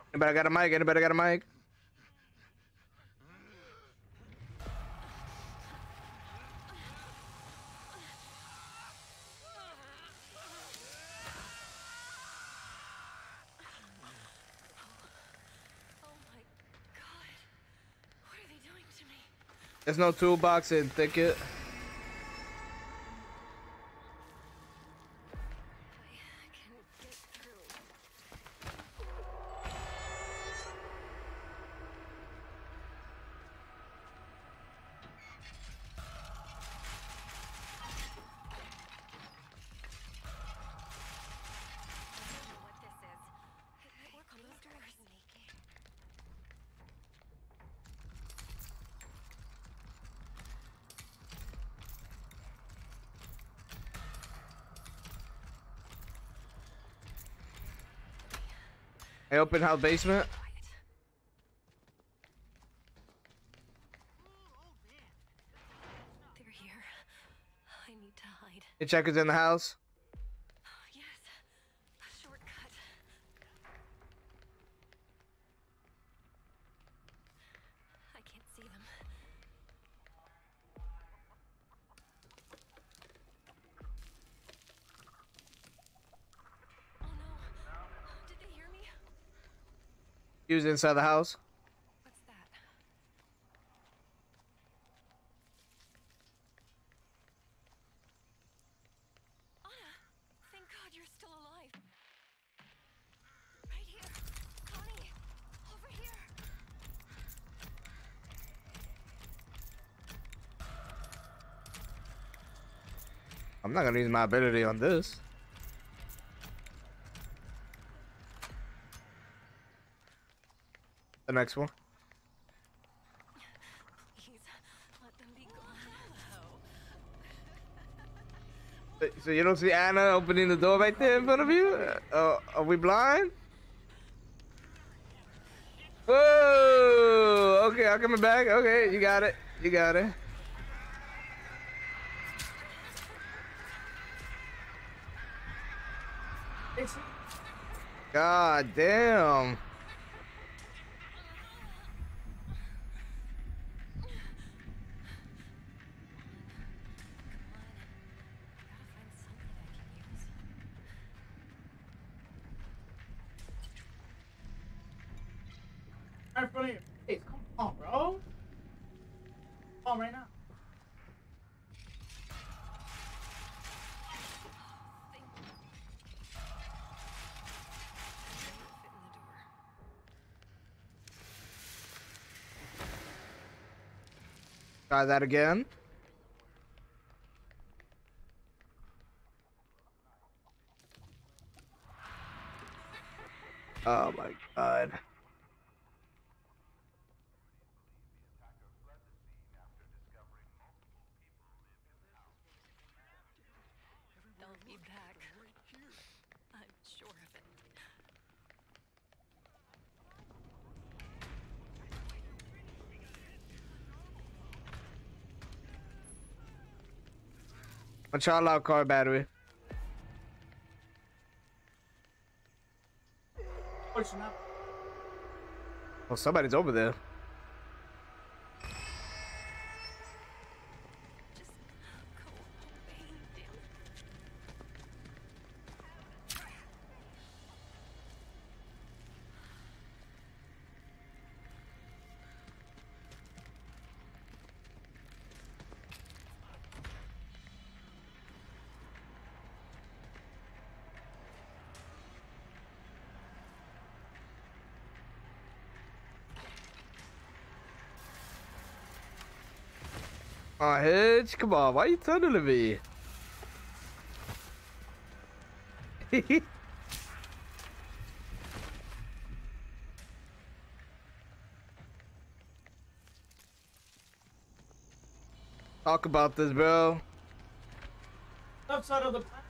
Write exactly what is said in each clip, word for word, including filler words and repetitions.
Anybody got a mic? Anybody got a mic? There's no toolbox in Thicket. Hey, open house basement. They're here. I need to hide. Your checker's in the house. Yes. A shortcut. I can't see them. Oh no. Did they hear me? He was inside the house. What's that? Anna, thank God you're still alive. Right here. Connie, over here. I'm not gonna use my ability on this. The next one. Please, let them be gone. So you don't see Anna opening the door right there in front of you? Uh, are we blind? Whoa! Okay, I'm coming back. Okay, you got it. You got it. God damn. Right in front of your face. Come on, bro. Come on right now. Try that again. Oh my God. They'll be back. I'm sure of it. A child out car battery. Pushing up. Well, somebody's over there. Just go away, damn it. Oh, Hitch, come on, why are you tunneling me? Talk about this, bro. Left side of the planet.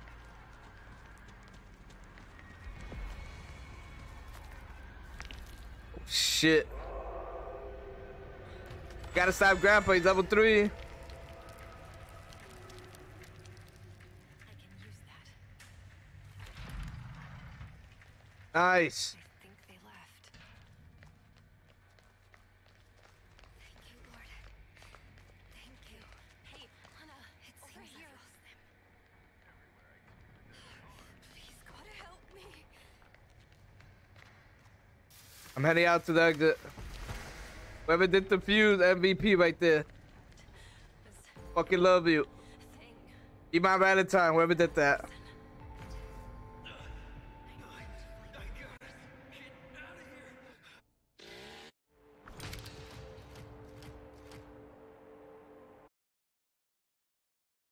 Shit. Gotta stop Grandpa, he's level three. I can use that. Nice. I think they left. I'm heading out to the exit. Whoever did the fuse, M V P right there. This Fucking love you. thing. Be my Valentine, whoever did that.